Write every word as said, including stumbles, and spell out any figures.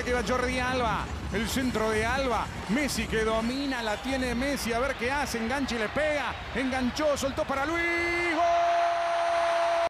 ataque va Jordi Alba. El centro de Alba. Messi que domina, la tiene Messi. A ver qué hace. Engancha y le pega. Enganchó, soltó para Luis. ¡Gol!